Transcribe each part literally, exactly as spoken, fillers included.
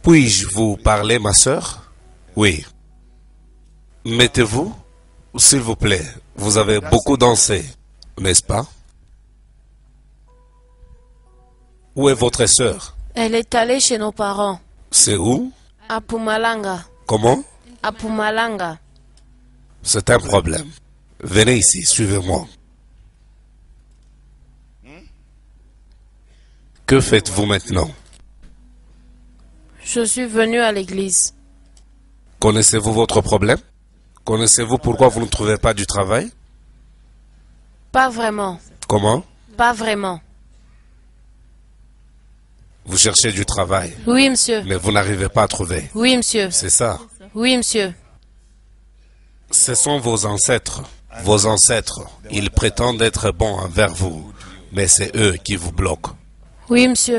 Puis-je vous parler, ma sœur? Oui. Mettez-vous, s'il vous plaît. Vous avez beaucoup dansé, n'est-ce pas? Où est votre sœur? Elle est allée chez nos parents. C'est où? À Pumalanga. Comment? À Pumalanga. C'est un problème. Venez ici, suivez-moi. Que faites-vous maintenant? Je suis venu à l'église. Connaissez-vous votre problème? Connaissez-vous pourquoi vous ne trouvez pas du travail? Pas vraiment. Comment? Pas vraiment. Vous cherchez du travail, Oui, monsieur. mais vous n'arrivez pas à trouver. Oui, monsieur. C'est ça. Oui, monsieur. Ce sont vos ancêtres. Vos ancêtres, ils prétendent être bons envers vous, mais c'est eux qui vous bloquent. Oui, monsieur.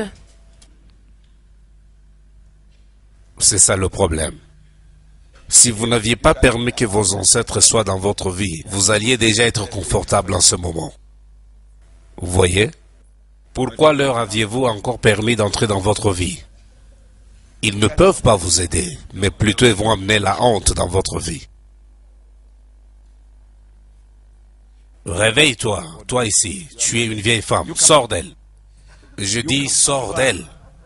C'est ça le problème. Si vous n'aviez pas permis que vos ancêtres soient dans votre vie, vous alliez déjà être confortable en ce moment. Vous voyez? Pourquoi leur aviez-vous encore permis d'entrer dans votre vie? Ils ne peuvent pas vous aider, mais plutôt ils vont amener la honte dans votre vie. Réveille-toi, toi ici, tu es une vieille femme, sors d'elle. Je dis, sors d'elle.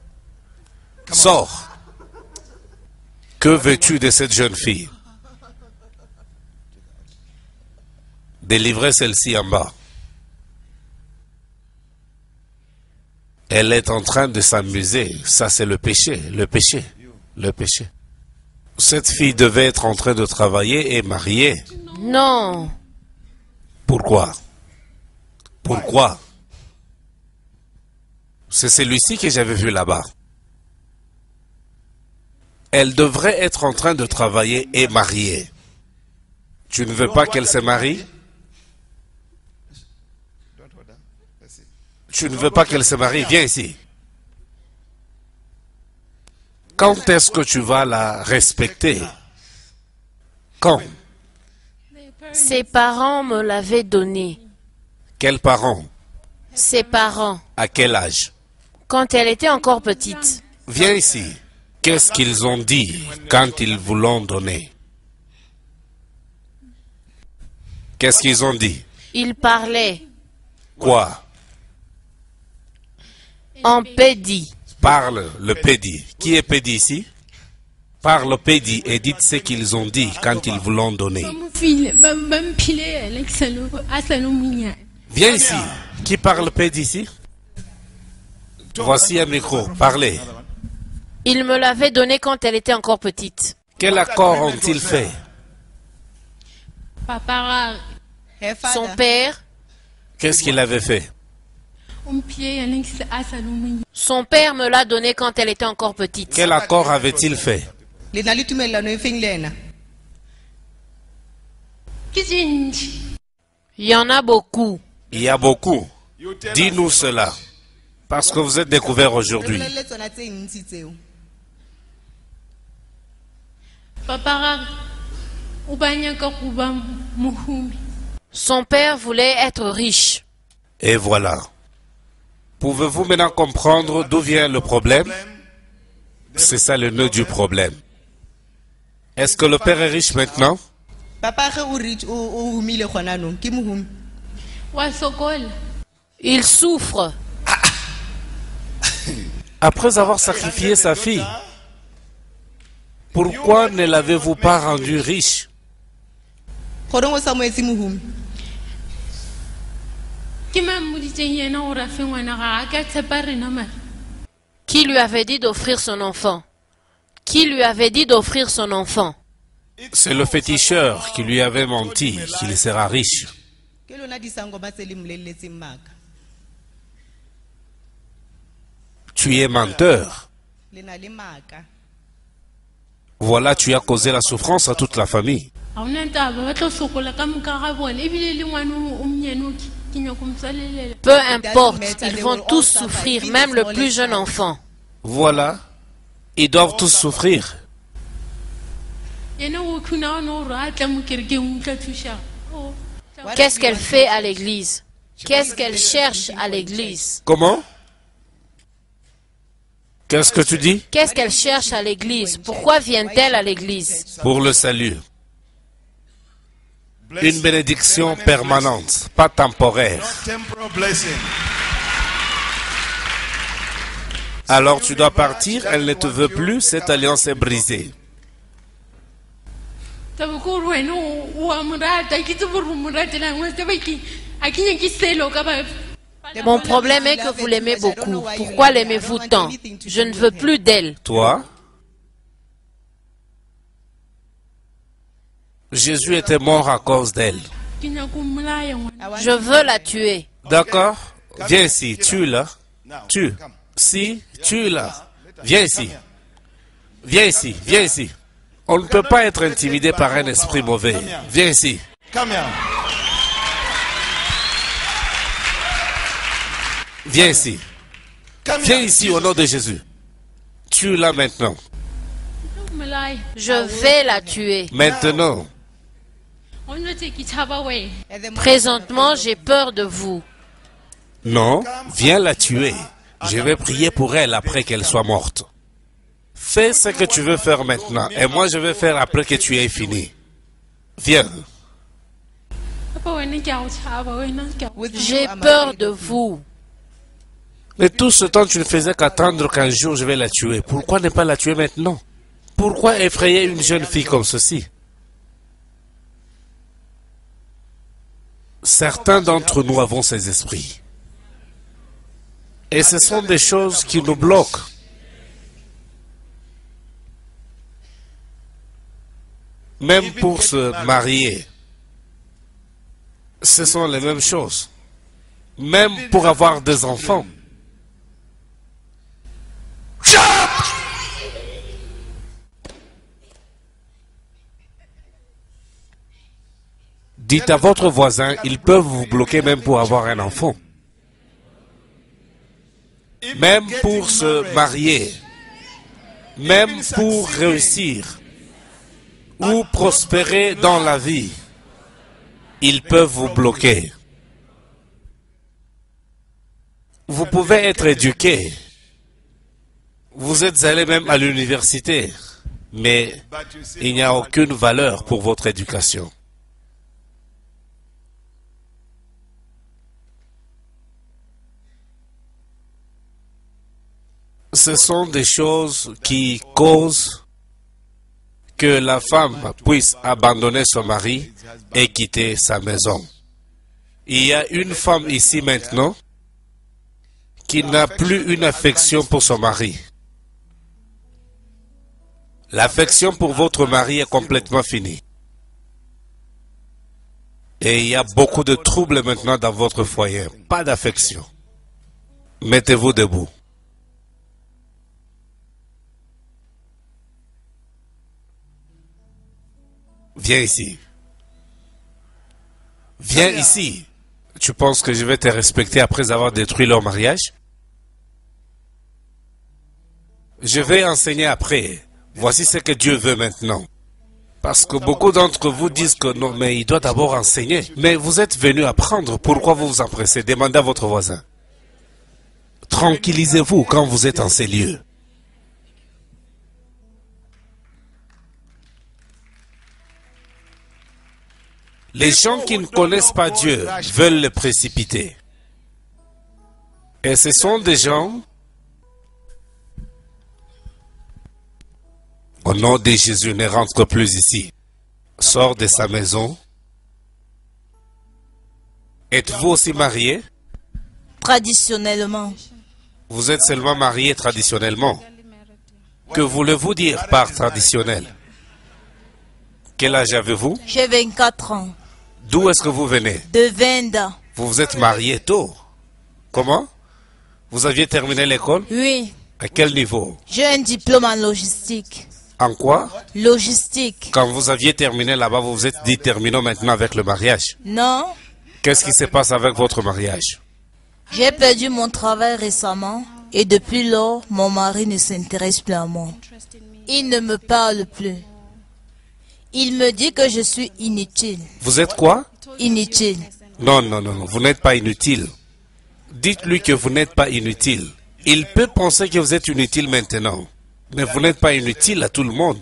Sors. Que veux-tu de cette jeune fille? Délivrez celle-ci en bas. Elle est en train de s'amuser. Ça, c'est le péché, le péché, le péché. Cette fille devait être en train de travailler et mariée. Non. Pourquoi? Pourquoi? C'est celui-ci que j'avais vu là-bas. Elle devrait être en train de travailler et mariée. Tu ne veux pas qu'elle se marie? Tu ne veux pas qu'elle se marie? Viens ici. Quand est-ce que tu vas la respecter? Quand? Ses parents me l'avaient donné. Quels parents? Ses parents. À quel âge? Quand elle était encore petite. Viens ici. Qu'est-ce qu'ils ont dit quand ils vous l'ont donné? Qu'est-ce qu'ils ont dit? Ils parlaient Quoi? en pédi. Parle le pédi. Qui est pédi ici? Parle pédi et dites ce qu'ils ont dit quand ils vous l'ont donné. Viens ici. Qui parle pédi ici? Voici un micro. Parlez. Ils me l'avaient donné quand elle était encore petite. Quel accord ont-ils fait? Son père, Qu'est-ce qu'il avait fait? son père me l'a donné quand elle était encore petite. Quel accord avait-il fait? Il y en a beaucoup. Il y a beaucoup. Dis-nous cela. Parce que vous êtes découvert aujourd'hui. Son père voulait être riche. Et voilà. Pouvez-vous maintenant comprendre d'où vient le problème? C'est ça le nœud du problème. Est-ce que le père est riche maintenant? Il souffre. Après avoir sacrifié sa fille, pourquoi ne l'avez-vous pas rendu riche? Qui lui avait dit d'offrir son enfant? Qui lui avait dit d'offrir son enfant? C'est le féticheur qui lui avait menti qu'il sera riche. Tu es menteur. Voilà, tu as causé la souffrance à toute la famille. Peu importe, ils vont tous souffrir, même le plus jeune enfant. Voilà, ils doivent tous souffrir. Qu'est-ce qu'elle fait à l'église? Qu'est-ce qu'elle cherche à l'église? Comment? Qu'est-ce que tu dis? Qu'est-ce qu'elle cherche à l'église? Pourquoi vient-elle à l'église? Pour le salut. Une bénédiction permanente, pas temporaire. Alors tu dois partir, elle ne te veut plus, cette alliance est brisée. Mon problème est que vous l'aimez beaucoup. Pourquoi l'aimez-vous tant? Je ne veux plus d'elle. Toi? Jésus était mort à cause d'elle. Je veux la tuer. D'accord? Viens ici, tue-la. Tue. Si, tue-la. Viens ici. Viens ici, viens ici. On ne peut pas être intimidé par un esprit mauvais. Viens ici. Viens ici. Viens ici au nom de Jésus. Tue-la maintenant. Je vais la tuer. Maintenant. Présentement, j'ai peur de vous. Non, viens la tuer. Je vais prier pour elle après qu'elle soit morte. Fais ce que tu veux faire maintenant et moi je vais faire après que tu aies fini. Viens. J'ai peur de vous. Mais tout ce temps, tu ne faisais qu'attendre qu'un jour je vais la tuer. Pourquoi ne pas la tuer maintenant? Pourquoi effrayer une jeune fille comme ceci? Certains d'entre nous avons ces esprits. Et ce sont des choses qui nous bloquent. Même pour se marier, ce sont les mêmes choses. Même pour avoir des enfants. Dites à votre voisin, ils peuvent vous bloquer même pour avoir un enfant. Même pour se marier. Même pour réussir. Ou prospérer dans la vie. Ils peuvent vous bloquer. Vous pouvez être éduqué. Vous êtes allé même à l'université. Mais il n'y a aucune valeur pour votre éducation. Ce sont des choses qui causent que la femme puisse abandonner son mari et quitter sa maison. Il y a une femme ici maintenant qui n'a plus une affection pour son mari. L'affection pour votre mari est complètement finie. Et il y a beaucoup de troubles maintenant dans votre foyer. Pas d'affection. Mettez-vous debout. Viens ici. Viens ici. Tu penses que je vais te respecter après avoir détruit leur mariage? Je vais enseigner après. Voici ce que Dieu veut maintenant. Parce que beaucoup d'entre vous disent que non, mais il doit d'abord enseigner. Mais vous êtes venus apprendre. Pourquoi vous vous empressez? Demandez à votre voisin. Tranquillisez-vous quand vous êtes en ces lieux. Les gens qui ne connaissent pas Dieu veulent le précipiter. Et ce sont des gens, au nom de Jésus, ne rentre plus ici. Sors de sa maison. Êtes-vous aussi marié? Traditionnellement. Vous êtes seulement marié traditionnellement. Que voulez-vous dire par traditionnel? Quel âge avez-vous? J'ai vingt-quatre ans. D'où est-ce que vous venez? De Venda. Vous vous êtes marié tôt. Comment? Vous aviez terminé l'école? Oui. À quel niveau? J'ai un diplôme en logistique. En quoi? Logistique. Quand vous aviez terminé là-bas, vous vous êtes dit terminons maintenant avec le mariage. Non. Qu'est-ce qui se passe avec votre mariage? J'ai perdu mon travail récemment et depuis lors, mon mari ne s'intéresse plus à moi. Il ne me parle plus. Il me dit que je suis inutile. Vous êtes quoi? Inutile. Non, non, non, non, vous n'êtes pas inutile. Dites-lui que vous n'êtes pas inutile. Il peut penser que vous êtes inutile maintenant, mais vous n'êtes pas inutile à tout le monde.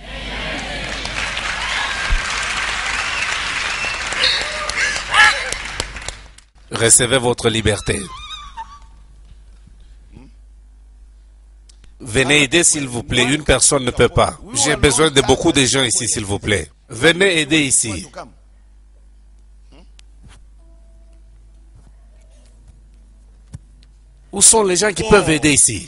Recevez votre liberté. Venez aider s'il vous plaît, une personne ne peut pas. J'ai besoin de beaucoup de gens ici s'il vous plaît. Venez aider ici. Où sont les gens qui peuvent aider ici?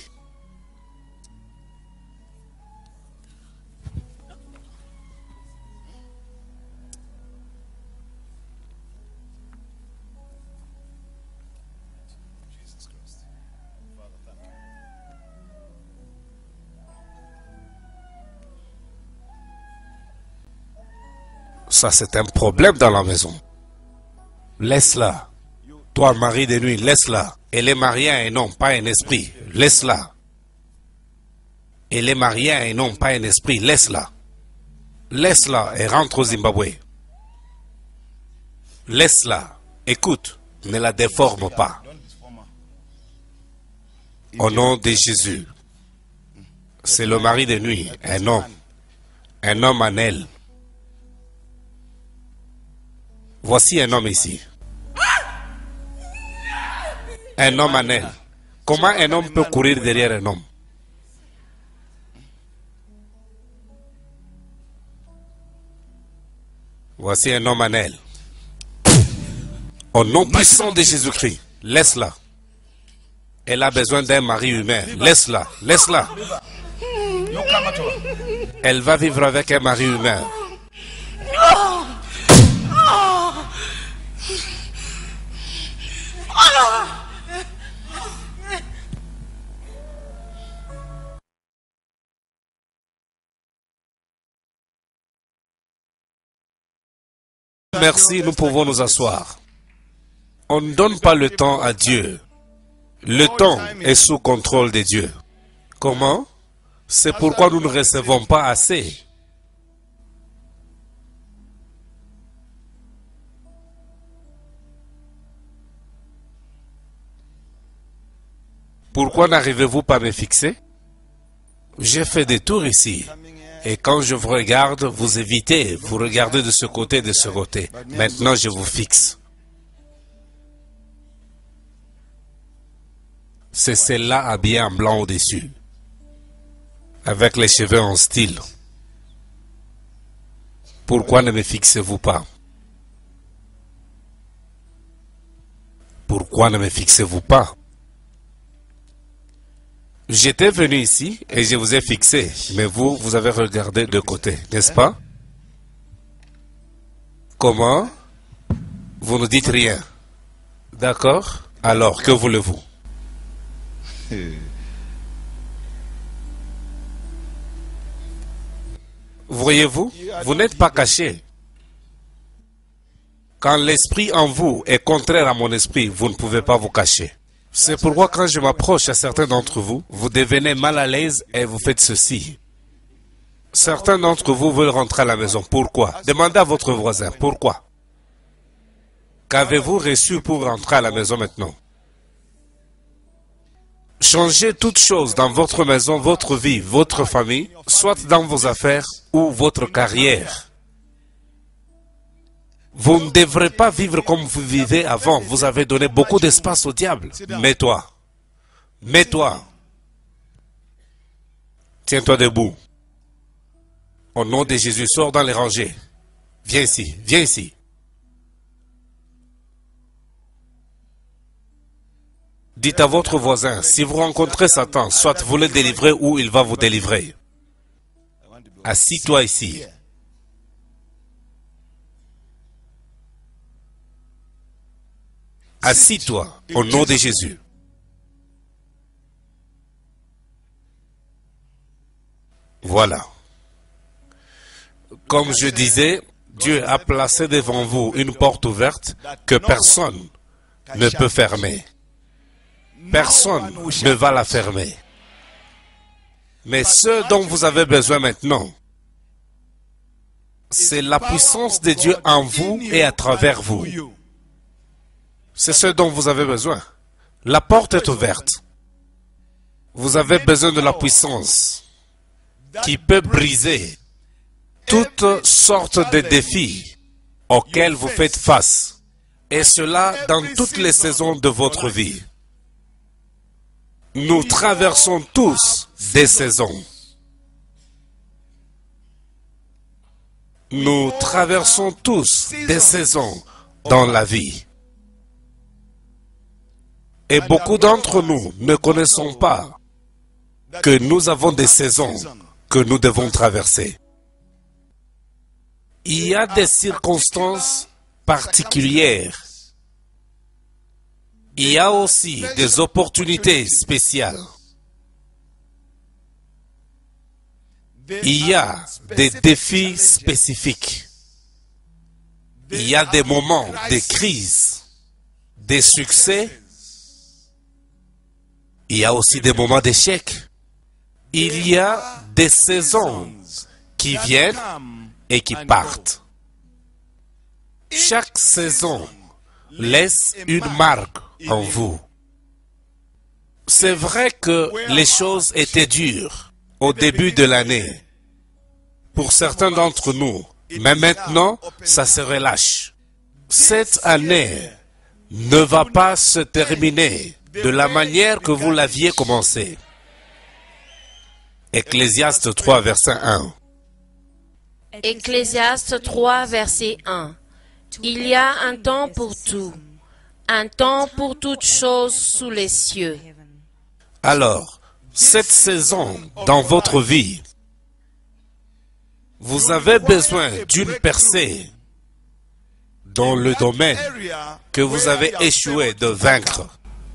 Ça, c'est un problème dans la maison. Laisse-la. Toi, mari de nuit, laisse-la. Elle est mariée à un homme, pas un esprit. Laisse-la. Elle est mariée à un homme, pas un esprit. Laisse-la. Laisse-la et rentre au Zimbabwe. Laisse-la. Écoute, ne la déforme pas. Au nom de Jésus. C'est le mari de nuit, un homme. Un homme en elle. Voici un homme ici. Un homme en elle. Comment un homme peut courir derrière un homme? Voici un homme en elle. Au nom puissant de Jésus-Christ, laisse-la. Elle a besoin d'un mari humain. Laisse-la, laisse-la. Elle va vivre avec un mari humain. Merci, nous pouvons nous asseoir. On ne donne pas le temps à Dieu. Le temps est sous contrôle de Dieu. Comment? C'est pourquoi nous ne recevons pas assez. Pourquoi n'arrivez-vous pas à me fixer? J'ai fait des tours ici. Et quand je vous regarde, vous évitez, vous regardez de ce côté, de ce côté. Maintenant, je vous fixe. C'est celle-là habillée en blanc au-dessus, avec les cheveux en style. Pourquoi ne me fixez-vous pas? Pourquoi ne me fixez-vous pas? J'étais venu ici et je vous ai fixé, mais vous, vous avez regardé de côté, n'est-ce pas? Comment? Vous ne dites rien. D'accord? Alors, que voulez-vous? Voyez-vous, vous n'êtes pas caché. Quand l'esprit en vous est contraire à mon esprit, vous ne pouvez pas vous cacher. C'est pourquoi quand je m'approche à certains d'entre vous, vous devenez mal à l'aise et vous faites ceci. Certains d'entre vous veulent rentrer à la maison. Pourquoi? Demandez à votre voisin. Pourquoi? Qu'avez-vous reçu pour rentrer à la maison maintenant? Changez toute chose dans votre maison, votre vie, votre famille, soit dans vos affaires ou votre carrière. Vous ne devrez pas vivre comme vous vivez avant. Vous avez donné beaucoup d'espace au diable. Mets-toi. Mets-toi. Tiens-toi debout. Au nom de Jésus, sors dans les rangées. Viens ici, viens ici. Dites à votre voisin, si vous rencontrez Satan, soit vous le délivrez ou il va vous délivrer. Assis-toi ici. Assis-toi au nom de Jésus. Voilà. Comme je disais, Dieu a placé devant vous une porte ouverte que personne ne peut fermer. Personne ne va la fermer. Mais ce dont vous avez besoin maintenant, c'est la puissance de Dieu en vous et à travers vous. C'est ce dont vous avez besoin. La porte est ouverte. Vous avez besoin de la puissance qui peut briser toutes sortes de défis auxquels vous faites face. Et cela dans toutes les saisons de votre vie. Nous traversons tous des saisons. Nous traversons tous des saisons dans la vie. Et beaucoup d'entre nous ne connaissons pas que nous avons des saisons que nous devons traverser. Il y a des circonstances particulières. Il y a aussi des opportunités spéciales. Il y a des défis spécifiques. Il y a des moments de crise, des succès. Il y a aussi des moments d'échec. Il y a des saisons qui viennent et qui partent. Chaque saison laisse une marque en vous. C'est vrai que les choses étaient dures au début de l'année pour certains d'entre nous, mais maintenant, ça se relâche. Cette année ne va pas se terminer de la manière que vous l'aviez commencé. Ecclésiaste trois, verset un. Ecclésiaste trois, verset un. Il y a un temps pour tout, un temps pour toutes choses sous les cieux. Alors, cette saison dans votre vie, vous avez besoin d'une percée dans le domaine que vous avez échoué de vaincre.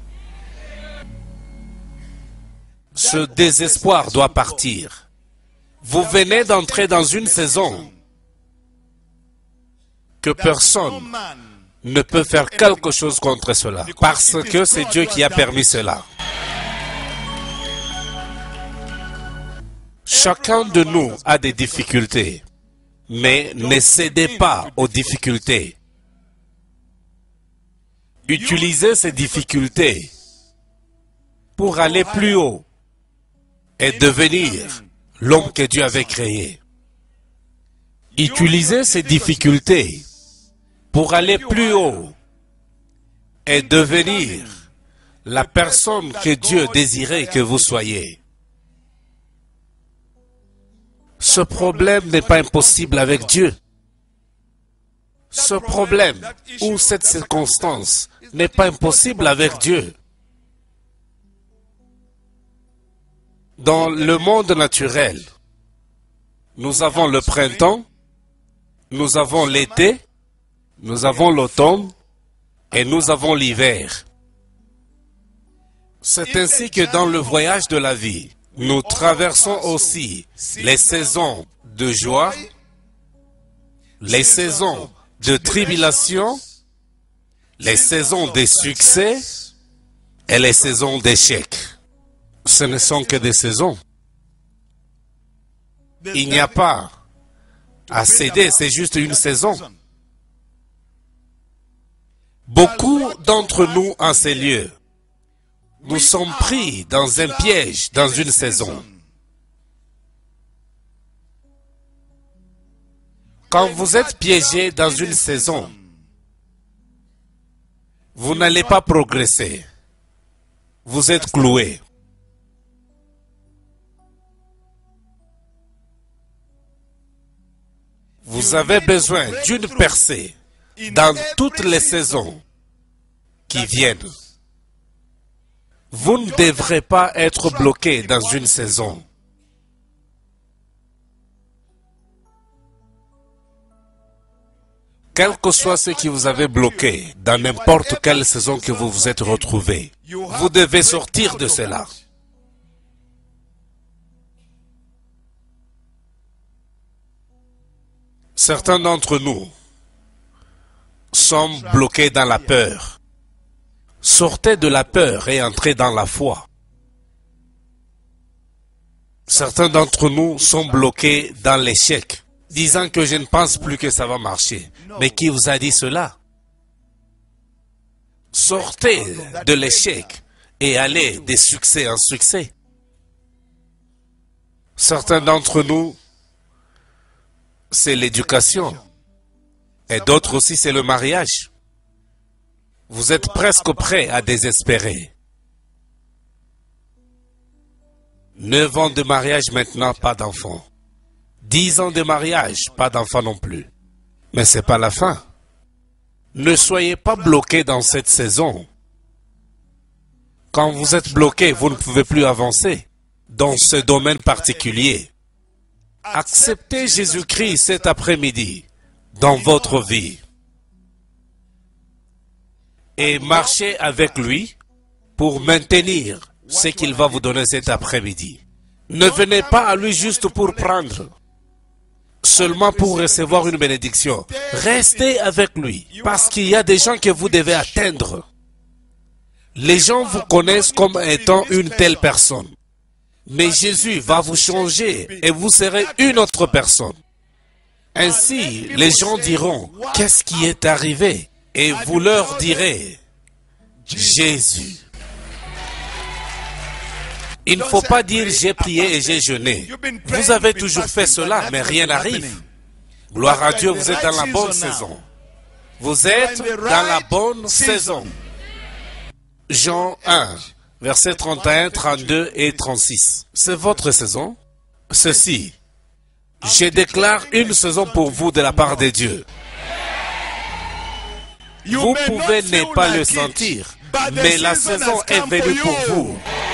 Ce désespoir doit partir. Vous venez d'entrer dans une saison que personne ne peut faire quelque chose contre cela, parce que c'est Dieu qui a permis cela. Chacun de nous a des difficultés, mais ne cédez pas aux difficultés. Utilisez ces difficultés pour aller plus haut et devenir l'homme que Dieu avait créé. Utilisez ces difficultés pour aller plus haut et devenir la personne que Dieu désirait que vous soyez. Ce problème n'est pas impossible avec Dieu. Ce problème ou cette circonstance n'est pas impossible avec Dieu. Dans le monde naturel, nous avons le printemps, nous avons l'été, nous avons l'automne et nous avons l'hiver. C'est ainsi que dans le voyage de la vie, nous traversons aussi les saisons de joie, les saisons de tribulation, les saisons de succès et les saisons d'échec. Ce ne sont que des saisons. Il n'y a pas à céder, c'est juste une saison. Beaucoup d'entre nous en ces lieux, nous sommes pris dans un piège, dans une saison. Quand vous êtes piégé dans une saison, vous n'allez pas progresser. Vous êtes cloué. Vous avez besoin d'une percée dans toutes les saisons qui viennent. Vous ne devrez pas être bloqué dans une saison. Quel que soit ce qui vous avez bloqué dans n'importe quelle saison que vous vous êtes retrouvé, vous devez sortir de cela. Certains d'entre nous sommes bloqués dans la peur. Sortez de la peur et entrez dans la foi. Certains d'entre nous sont bloqués dans l'échec, disant que je ne pense plus que ça va marcher. Mais qui vous a dit cela? Sortez de l'échec et allez de succès en succès. Certains d'entre nous, c'est l'éducation. Et d'autres aussi, c'est le mariage. Vous êtes presque prêts à désespérer. Neuf ans de mariage maintenant, pas d'enfant. Dix ans de mariage, pas d'enfant non plus. Mais ce n'est pas la fin. Ne soyez pas bloqués dans cette saison. Quand vous êtes bloqué, vous ne pouvez plus avancer dans ce domaine particulier. Acceptez Jésus-Christ cet après-midi dans votre vie et marchez avec lui pour maintenir ce qu'il va vous donner cet après-midi. Ne venez pas à lui juste pour prendre, seulement pour recevoir une bénédiction. Restez avec lui parce qu'il y a des gens que vous devez atteindre. Les gens vous connaissent comme étant une telle personne. Mais Jésus va vous changer et vous serez une autre personne. Ainsi, les gens diront, qu'est-ce qui est arrivé? Et vous leur direz, Jésus. Il ne faut pas dire, j'ai prié et j'ai jeûné. Vous avez toujours fait cela, mais rien n'arrive. Gloire à Dieu, vous êtes dans la bonne saison. Vous êtes dans la bonne saison. Jean un, versets trente et un, trente-deux et trente-six. C'est votre saison. Ceci, je déclare une saison pour vous de la part de Dieu. Vous pouvez ne pas le sentir, mais la saison est venue pour vous.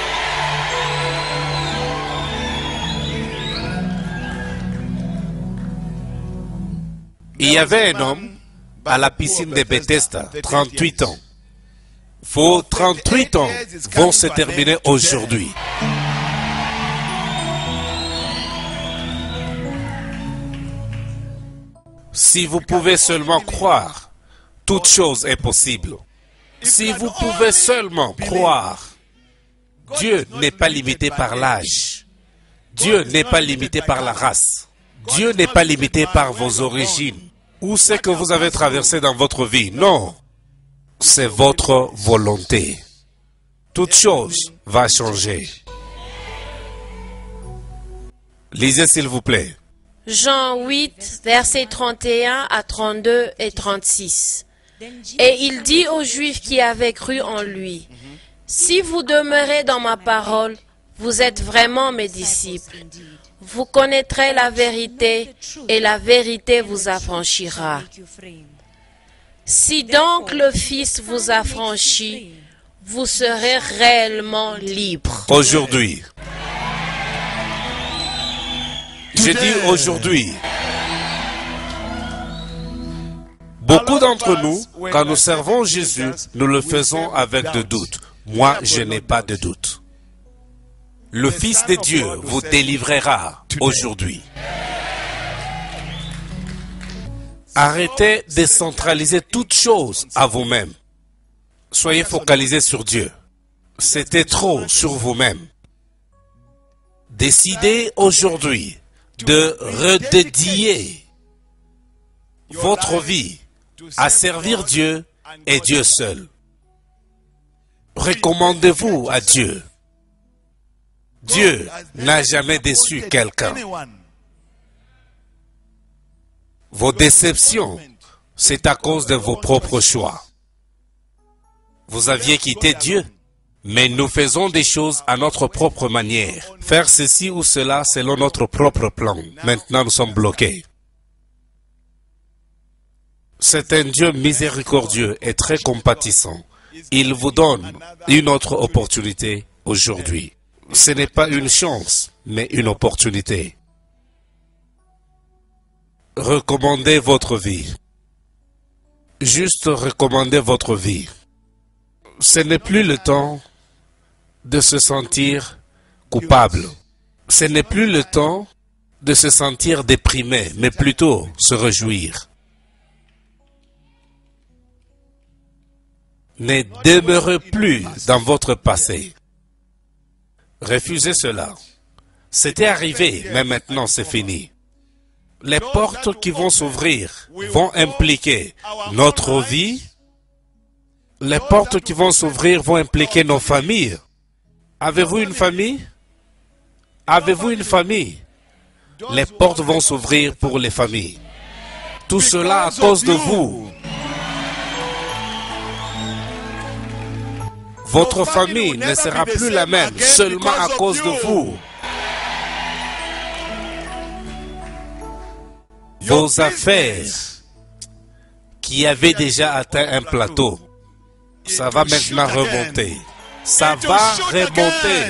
Il y avait un homme à la piscine de Bethesda, trente-huit ans. Vos trente-huit ans vont se terminer aujourd'hui. Si vous pouvez seulement croire, toute chose est possible. Si vous pouvez seulement croire, Dieu n'est pas limité par l'âge. Dieu n'est pas limité par la race. Dieu n'est pas limité par vos origines. Ou ce que vous avez traversé dans votre vie. Non. C'est votre volonté. Toute chose va changer. Lisez s'il vous plaît. Jean huit, versets trente et un à trente-deux et trente-six. Et il dit aux Juifs qui avaient cru en lui, « Si vous demeurez dans ma parole, vous êtes vraiment mes disciples. Vous connaîtrez la vérité et la vérité vous affranchira. Si donc le Fils vous affranchit, vous serez réellement libre. » Aujourd'hui. Je dis aujourd'hui. Beaucoup d'entre nous, quand nous servons Jésus, nous le faisons avec de doutes. Moi, je n'ai pas de doute. Le Fils de Dieu vous délivrera aujourd'hui. Arrêtez de centraliser toutes choses à vous-même. Soyez focalisés sur Dieu. C'était trop sur vous-même. Décidez aujourd'hui de redédier votre vie à servir Dieu et Dieu seul. Recommandez-vous à Dieu. Dieu n'a jamais déçu quelqu'un. Vos déceptions, c'est à cause de vos propres choix. Vous aviez quitté Dieu, mais nous faisons des choses à notre propre manière. Faire ceci ou cela selon notre propre plan. Maintenant, nous sommes bloqués. C'est un Dieu miséricordieux et très compatissant. Il vous donne une autre opportunité aujourd'hui. Ce n'est pas une chance, mais une opportunité. Recommandez votre vie. Juste recommandez votre vie. Ce n'est plus le temps de se sentir coupable. Ce n'est plus le temps de se sentir déprimé, mais plutôt se réjouir. Ne demeurez plus dans votre passé. Refusez cela. C'était arrivé, mais maintenant c'est fini. Les portes qui vont s'ouvrir vont impliquer notre vie. Les portes qui vont s'ouvrir vont impliquer nos familles. Avez-vous une famille? Avez-vous une famille? Les portes vont s'ouvrir pour les familles. Tout cela à cause de vous. Votre famille ne sera plus la même seulement à cause de vous. Vos affaires qui avaient déjà atteint un plateau, ça va maintenant remonter. Ça va remonter.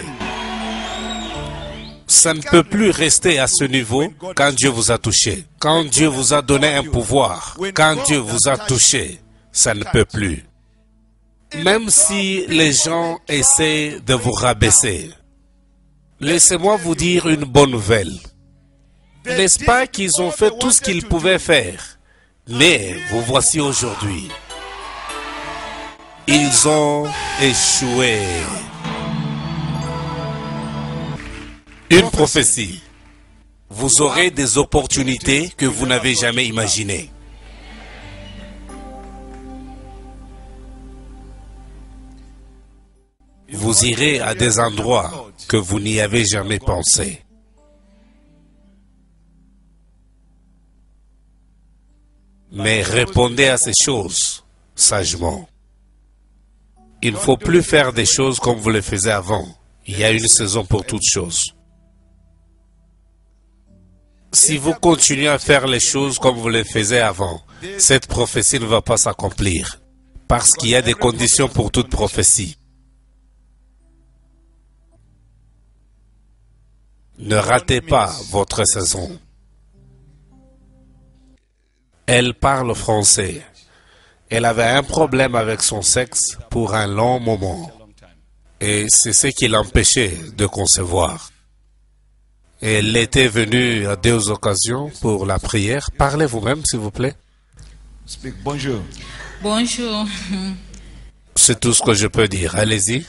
Ça ne peut plus rester à ce niveau quand Dieu vous a touché. Quand Dieu vous a donné un pouvoir, quand Dieu vous a touché, ça ne peut plus. Même si les gens essaient de vous rabaisser, laissez-moi vous dire une bonne nouvelle. N'est-ce pas qu'ils ont fait tout ce qu'ils pouvaient faire? Mais vous voici aujourd'hui. Ils ont échoué. Une prophétie. Vous aurez des opportunités que vous n'avez jamais imaginées. Vous irez à des endroits que vous n'y avez jamais pensé. Mais répondez à ces choses sagement. Il ne faut plus faire des choses comme vous les faisiez avant. Il y a une saison pour toutes choses. Si vous continuez à faire les choses comme vous les faisiez avant, cette prophétie ne va pas s'accomplir. Parce qu'il y a des conditions pour toute prophétie. Ne ratez pas votre saison. Elle parle français. Elle avait un problème avec son sexe pour un long moment. Et c'est ce qui l'empêchait de concevoir. Elle était venue à deux occasions pour la prière. Parlez vous-même, s'il vous plaît. Bonjour. Bonjour. C'est tout ce que je peux dire. Allez-y.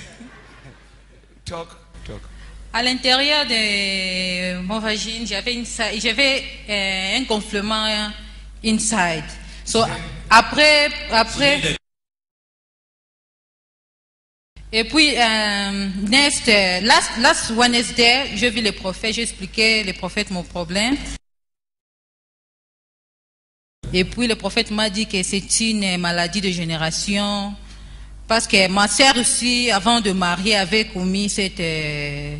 Talk, talk. À l'intérieur de mon vagin, j'avais une, j'avais euh, un gonflement inside. So après, après. Et puis, euh, next, last, last Wednesday, je vis les prophètes, j'ai expliqué les prophètes mon problème. Et puis, le prophète m'a dit que c'est une maladie de génération. Parce que ma sœur aussi, avant de marier, avait commis cette... Euh,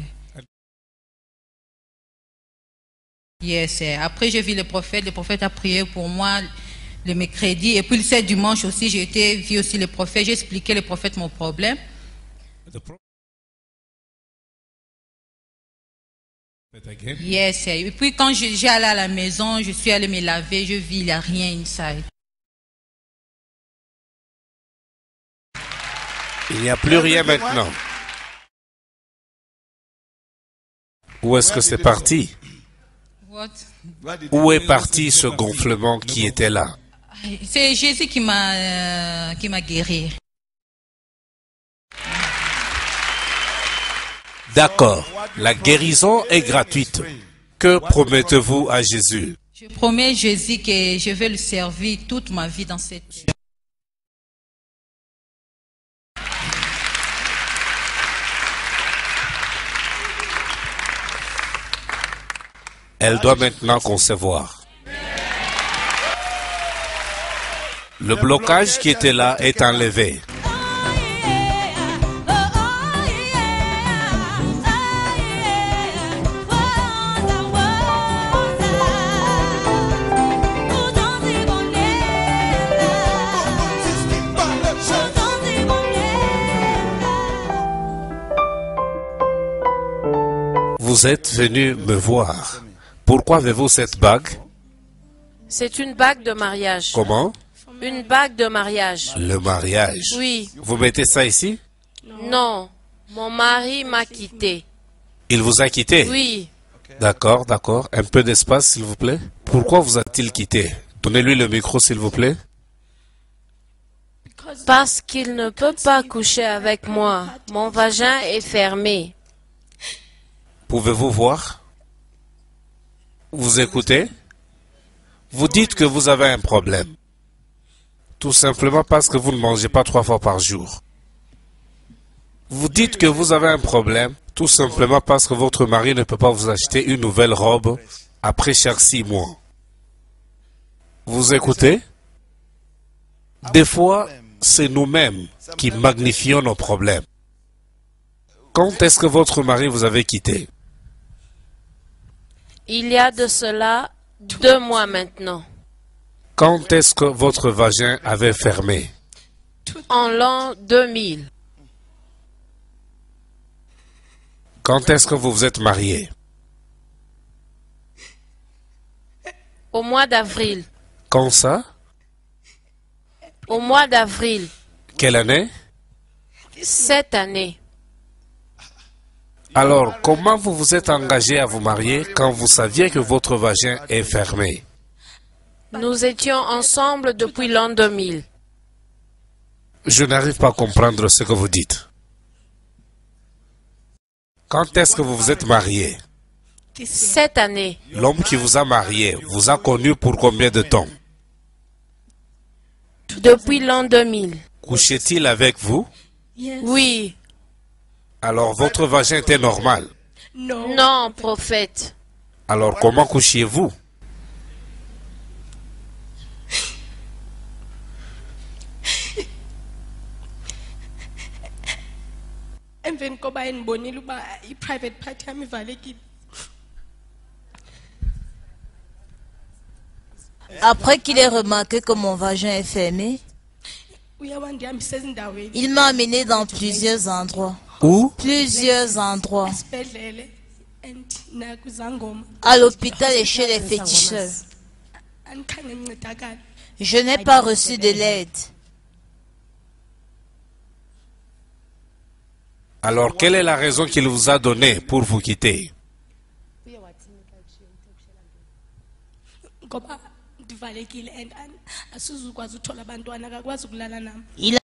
yes. Après, j'ai vu le prophète, le prophète a prié pour moi le mercredi. Et puis, le dimanche aussi, j'ai été vu aussi le prophète, j'ai expliqué le prophète mon problème. Yes. Et puis quand j'ai allé à la maison, je suis allé me laver, je vis, il n'y a rien inside. Il n'y a plus rien maintenant. Où est-ce que c'est parti? What? Où est parti ce gonflement qui était là? C'est Jésus qui m'a euh, qui m'a guéri. D'accord, la guérison est gratuite. Que promettez-vous à Jésus? Je promets Jésus que je vais le servir toute ma vie dans cette vie. Elle doit maintenant concevoir. Le blocage qui était là est enlevé. Vous êtes venu me voir. Pourquoi avez-vous cette bague? C'est une bague de mariage. Comment? Une bague de mariage. Le mariage. Oui. Vous mettez ça ici? Non. Mon mari m'a quitté. Il vous a quitté? Oui. D'accord, d'accord. Un peu d'espace, s'il vous plaît. Pourquoi vous a-t-il quitté? Donnez-lui le micro, s'il vous plaît. Parce qu'il ne peut pas coucher avec moi. Mon vagin est fermé. Pouvez-vous voir? Vous écoutez? Vous dites que vous avez un problème. Tout simplement parce que vous ne mangez pas trois fois par jour. Vous dites que vous avez un problème, tout simplement parce que votre mari ne peut pas vous acheter une nouvelle robe après chaque six mois. Vous écoutez? Des fois, c'est nous-mêmes qui magnifions nos problèmes. Quand est-ce que votre mari vous avait quitté? Il y a de cela deux mois maintenant. Quand est-ce que votre vagin avait fermé? En l'an deux mille. Quand est-ce que vous vous êtes marié? Au mois d'avril. Quand ça? Au mois d'avril. Quelle année? Cette année. Alors, comment vous vous êtes engagé à vous marier quand vous saviez que votre vagin est fermé? Nous étions ensemble depuis l'an deux mille. Je n'arrive pas à comprendre ce que vous dites. Quand est-ce que vous vous êtes marié? Cette année. L'homme qui vous a marié vous a connu pour combien de temps? Depuis l'an deux mille. Couchait-il avec vous? Oui. Alors votre vagin était normal. Non, prophète. Alors comment couchiez-vous? Emveni koba enibonile uba i-private part yami ivalekile. Après qu'il ait remarqué que mon vagin est fermé, Uye wandihambisa ezindaweni il m'a amené dans plusieurs endroits. Où? Plusieurs endroits. esibhedlele and nakuzangoma À l'hôpital et chez les féticheurs. andikhange ndincedakale. Je n'ai pas reçu de l'aide. Alors quelle est la raison qu'il vous a donnée pour vous quitter? Ngoba ndivalekile and an- asizukwazi uthola abantwana akakwazi ukulala nami. Il